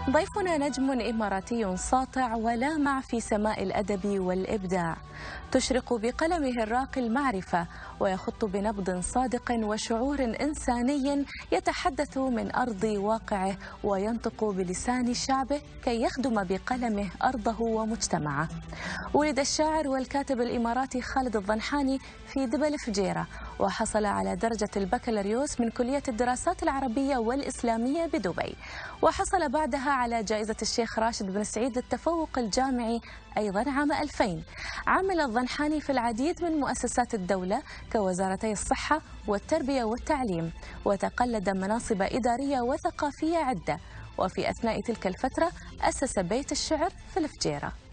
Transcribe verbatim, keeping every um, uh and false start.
ضيفنا نجم إماراتي ساطع ولامع في سماء الأدب والإبداع، تشرق بقلمه الراقي المعرفة ويخط بنبض صادق وشعور إنساني يتحدث من أرض واقعه وينطق بلسان شعبه كي يخدم بقلمه أرضه ومجتمعه. ولد الشاعر والكاتب الإماراتي خالد الضنحاني في دبل فجيرة، وحصل على درجة البكالوريوس من كلية الدراسات العربية والإسلامية بدبي، وحصل بعدها على جائزة الشيخ راشد بن سعيد للتفوق الجامعي أيضا عام ألفين. عمل الضنحاني في العديد من مؤسسات الدولة كوزارتي الصحة والتربية والتعليم، وتقلد مناصب إدارية وثقافية عدة، وفي أثناء تلك الفترة أسس بيت الشعر في الفجيرة.